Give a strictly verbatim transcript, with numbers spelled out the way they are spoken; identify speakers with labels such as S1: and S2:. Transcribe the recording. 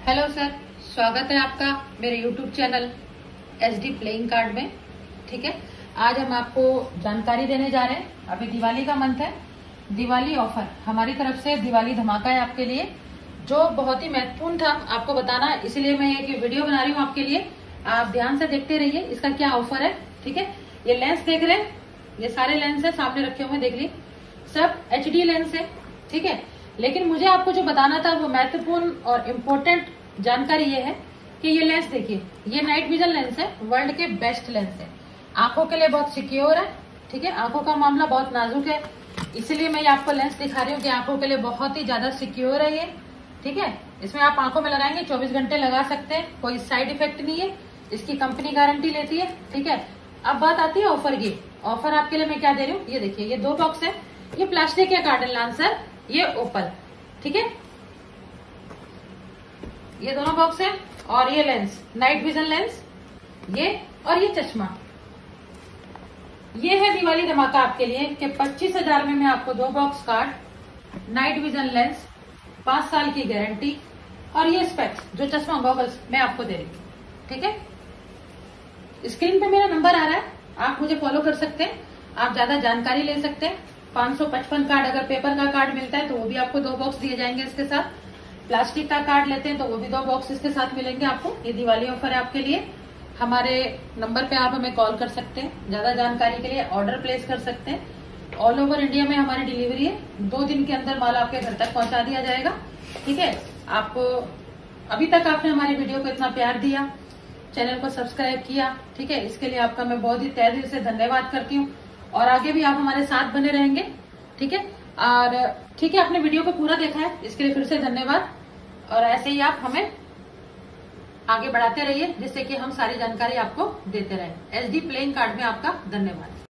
S1: Hello sir, स्वागत है आपका मेरे YouTube channel SD playing card में। ठीक है, आज हम आपको जानकारी देने जा रहे हैं। अभी दिवाली का मंथ है, दिवाली ऑफर हमारी तरफ से दिवाली धमाका है आपके लिए, जो बहुत ही महत्वपूर्ण था आपको बताना, इसलिए मैं एक वीडियो बना रही हूँ आपके लिए। आप ध्यान से देखते रहिए इसका क्या ऑफर है। ठीक है, ये लेंस देख रहे हैं, ये सारे लेंस है सामने रखे हुए, देख लीजिए सब एच डी लेंस है। ठीक है, लेकिन मुझे आपको जो बताना था वो महत्वपूर्ण और इम्पोर्टेंट जानकारी ये है कि ये लेंस देखिए, ये नाइट विजन लेंस है, वर्ल्ड के बेस्ट लेंस है, आंखों के लिए बहुत सिक्योर है। ठीक है, आंखों का मामला बहुत नाजुक है, इसलिए मैं ये आपको लेंस दिखा रही हूँ कि आंखों के लिए बहुत ही ज्यादा सिक्योर है ये। ठीक है, इसमें आप आंखों में लगाएंगे चौबीस घंटे लगा सकते हैं, कोई साइड इफेक्ट नहीं है, इसकी कंपनी गारंटी लेती है। ठीक है, अब बात आती है ऑफर की। ऑफर आपके लिए मैं क्या दे रही हूँ, ये देखिए, ये दो बॉक्स है, ये प्लास्टिक के कार्टन लांसर, ये ओपल। ठीक है, ये दोनों बॉक्स है, और ये लेंस नाइट विजन लेंस, ये और ये चश्मा। ये है दिवाली धमाका आपके लिए कि पच्चीस हजार में मैं आपको दो box card, night vision lens, पांच साल की गारंटी, और ये स्पेक्स जो चश्मा गॉगल्स मैं आपको दे रही हूँ। ठीक है, स्क्रीन पे मेरा नंबर आ रहा है, आप मुझे फॉलो कर सकते हैं, आप ज्यादा जानकारी ले सकते हैं। पांच सौ पचपन कार्ड अगर पेपर का कार्ड मिलता है तो वो भी आपको दो बॉक्स दिए जाएंगे इसके साथ। प्लास्टिक का कार्ड लेते हैं तो वो भी दो बॉक्स इसके साथ मिलेंगे आपको। ये दिवाली ऑफर है आपके लिए। हमारे नंबर पे आप हमें कॉल कर सकते हैं, ज्यादा जानकारी के लिए ऑर्डर प्लेस कर सकते हैं। ऑल ओवर इंडिया में हमारी डिलीवरी है, दो दिन के अंदर माल आपके घर तक पहुंचा दिया जाएगा। ठीक है, आपको अभी तक आपने हमारी वीडियो को इतना प्यार दिया, चैनल को सब्सक्राइब किया, ठीक है, इसके लिए आपका मैं बहुत ही तहे दिल से धन्यवाद करती हूँ, और आगे भी आप हमारे साथ बने रहेंगे। ठीक है, और ठीक है, आपने वीडियो को पूरा देखा है, इसके लिए फिर से धन्यवाद, और ऐसे ही आप हमें आगे बढ़ाते रहिए जिससे कि हम सारी जानकारी आपको देते रहें। एसडी प्लेइंग कार्ड में आपका धन्यवाद।